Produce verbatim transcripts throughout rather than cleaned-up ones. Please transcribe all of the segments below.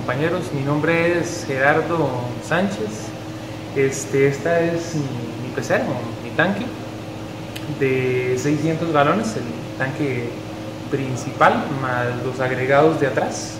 compañeros. Mi nombre es Gerardo Sánchez. Este, esta es mi, mi pecera, mi tanque de seiscientos galones, el tanque principal más los agregados de atrás.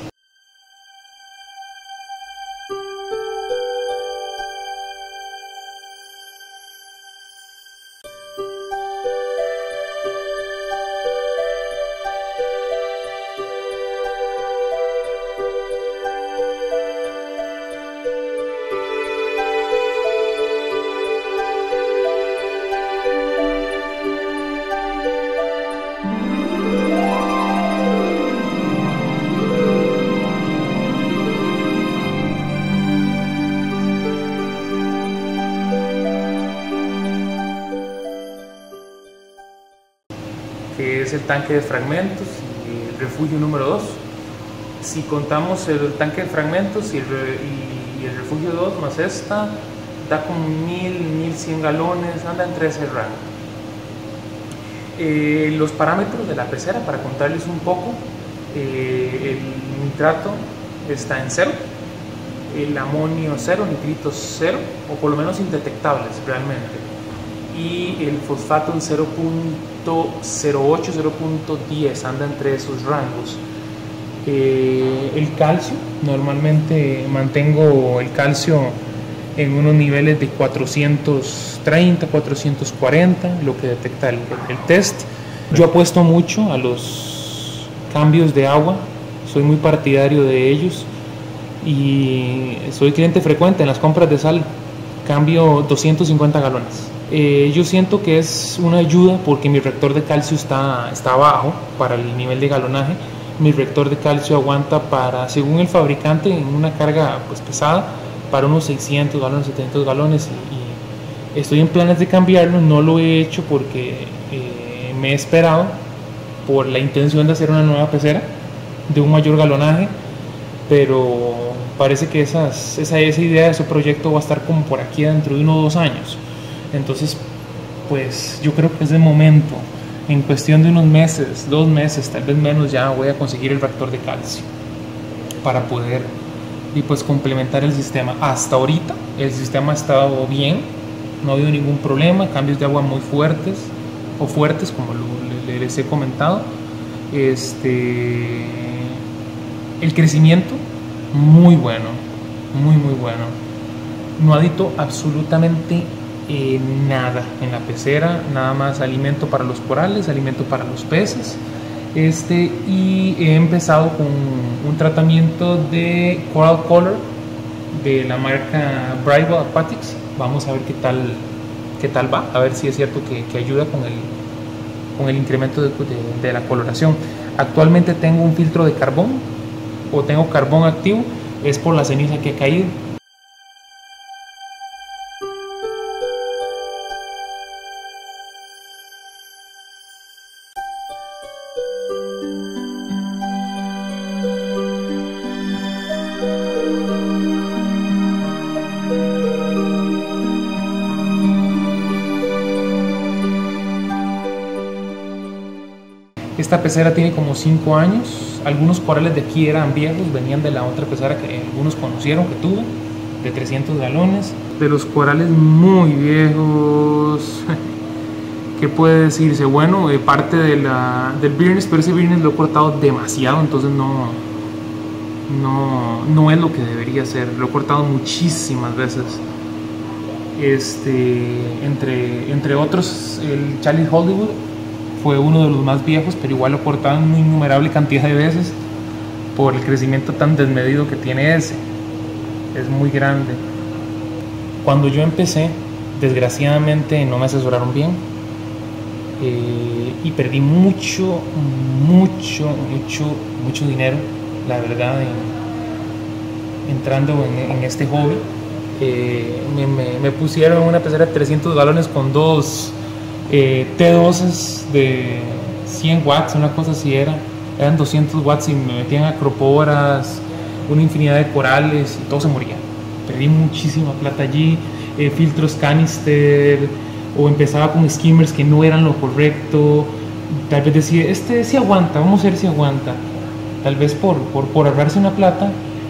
Que es el tanque de fragmentos y el refugio número dos. Si contamos el tanque de fragmentos y el, y el refugio dos más esta, da como mil, mil cien galones, anda entre ese rango. Eh, los parámetros de la pecera, para contarles un poco, eh, el nitrato está en cero, el amonio cero, nitritos cero, o por lo menos indetectables realmente, y el fosfato en cero punto cero ocho, cero punto diez, anda entre esos rangos. Eh, el calcio, normalmente mantengo el calcio en unos niveles de cuatrocientos treinta, cuatrocientos cuarenta, lo que detecta el, el test. Yo apuesto mucho a los cambios de agua, soy muy partidario de ellos y soy cliente frecuente en las compras de sal, cambio doscientos cincuenta galones. Eh, yo siento que es una ayuda porque mi reactor de calcio está, está bajo para el nivel de galonaje. Mi reactor de calcio aguanta para, según el fabricante, en una carga pues pesada, para unos seiscientos galones, setecientos galones, y, y estoy en planes de cambiarlo. No lo he hecho porque eh, me he esperado por la intención de hacer una nueva pecera de un mayor galonaje, pero parece que esas, esa, esa idea de ese proyecto va a estar como por aquí dentro de uno o dos años. Entonces, pues yo creo que es el momento. En cuestión de unos meses, dos meses, tal vez menos, ya voy a conseguir el reactor de calcio para poder y pues complementar el sistema. Hasta ahorita el sistema ha estado bien, no ha habido ningún problema, cambios de agua muy fuertes o fuertes como lo, les, les he comentado. Este, el crecimiento muy bueno, muy muy bueno. No adito absolutamente Eh, nada en la pecera, nada más alimento para los corales, alimento para los peces, este, y he empezado con un tratamiento de Coral Color de la marca Brightwell Aquatics. Vamos a ver qué tal, qué tal va, a ver si es cierto que, que ayuda con el, con el incremento de, de, de la coloración. Actualmente tengo un filtro de carbón, o tengo carbón activo, es por la ceniza que ha caído. Esta pecera tiene como cinco años, algunos corales de aquí eran viejos, venían de la otra pecera que algunos conocieron que tuve, de trescientos galones. De los corales muy viejos, ¿qué puede decirse? Bueno, eh, parte de la, del Bearness, pero ese Bearness lo he cortado demasiado, entonces no, no, no es lo que debería ser, lo he cortado muchísimas veces. Este, entre, entre otros, el Charlie Hollywood fue uno de los más viejos, pero igual lo cortaban una innumerable cantidad de veces por el crecimiento tan desmedido que tiene ese. Es muy grande. Cuando yo empecé, desgraciadamente no me asesoraron bien, eh, y perdí mucho, mucho, mucho, mucho dinero, la verdad, en, entrando en, en este hobby. Eh, me, me, me pusieron una pecera de trescientos galones con dos Eh, T doce de cien watts, una cosa así era, eran doscientos watts y me metían acroporas, una infinidad de corales y todo se moría. Perdí muchísima plata allí, eh, filtros canister, o empezaba con skimmers que no eran lo correcto. Tal vez decía, este sí aguanta, vamos a ver si aguanta. Tal vez por, por, por ahorrarse una plata,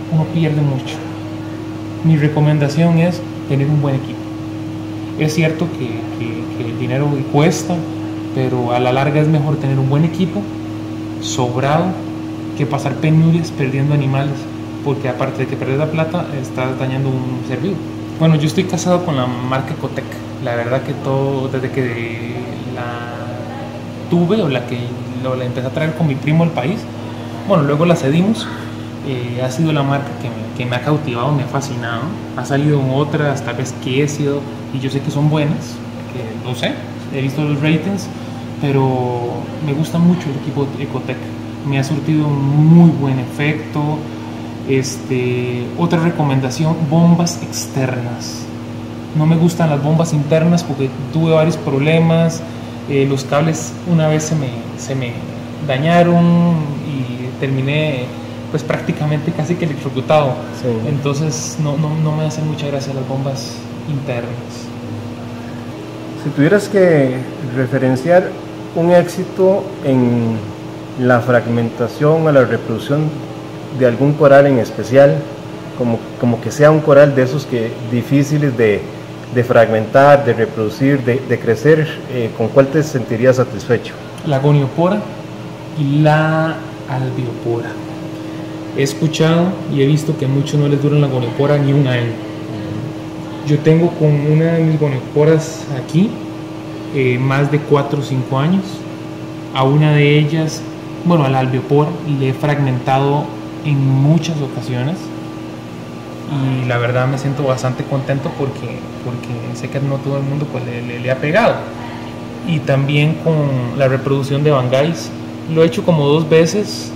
uno pierde mucho. Mi recomendación es tener un buen equipo. Es cierto que, que, que el dinero cuesta, pero a la larga es mejor tener un buen equipo sobrado que pasar penurias perdiendo animales, porque aparte de que perder la plata, estás dañando un ser vivo. Bueno, yo estoy casado con la marca Ecotec. La verdad que todo, desde que la tuve o la que lo, la empecé a traer con mi primo al país, bueno, luego la cedimos, eh, ha sido la marca que me, que me ha cautivado, me ha fascinado. Ha salido en otras, tal vez que he sido, y yo sé que son buenas, que lo sé, he visto los ratings, pero me gusta mucho el equipo Ecotec. Me ha surtido un muy buen efecto. Este, otra recomendación, bombas externas. No me gustan las bombas internas porque tuve varios problemas. Eh, los cables una vez se me, se me dañaron y terminé pues prácticamente casi que electrocutado. Sí. Entonces no, no, no me hacen mucha gracia las bombas internas. Si tuvieras que referenciar un éxito en la fragmentación o la reproducción de algún coral en especial, como, como que sea un coral de esos que difíciles de, de fragmentar, de reproducir, de, de crecer, eh, ¿con cuál te sentirías satisfecho? La goniopora y la albiopora. He escuchado y he visto que a muchos no les dura la goniopora ni un año. Yo tengo con una de mis gonioporas aquí eh, más de cuatro o cinco años. A una de ellas, bueno, a la albiopora, le he fragmentado en muchas ocasiones y la verdad me siento bastante contento porque, porque sé que no todo el mundo pues, le, le, le ha pegado. Y también con la reproducción de Bangais lo he hecho como dos veces.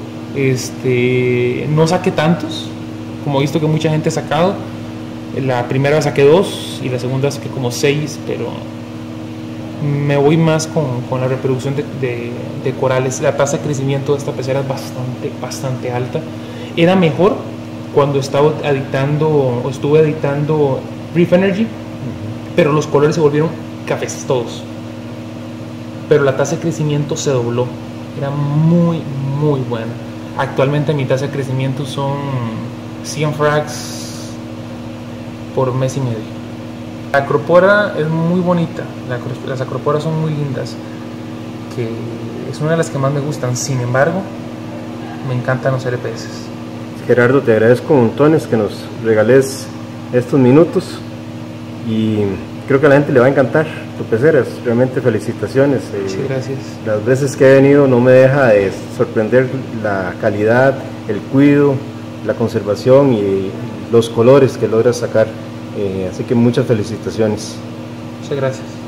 Este, no saqué tantos como he visto que mucha gente ha sacado. La primera saqué dos y la segunda saqué como seis, pero me voy más con, con la reproducción de, de, de corales. La tasa de crecimiento de esta pecera es bastante, bastante alta. Era mejor cuando estaba editando o estuve editando Reef Energy, pero los colores se volvieron cafés todos. Pero la tasa de crecimiento se dobló. Era muy, muy buena. Actualmente mi tasa de crecimiento son cien frags por mes y medio. La acropora es muy bonita, las acroporas son muy lindas, que es una de las que más me gustan. Sin embargo, me encantan los R P S. Gerardo, te agradezco montones que nos regales estos minutos y creo que a la gente le va a encantar tu pecera. Realmente felicitaciones. Sí, gracias. Las veces que he venido no me deja de sorprender la calidad, el cuidado, la conservación y los colores que logras sacar. Eh, así que muchas felicitaciones. Muchas gracias.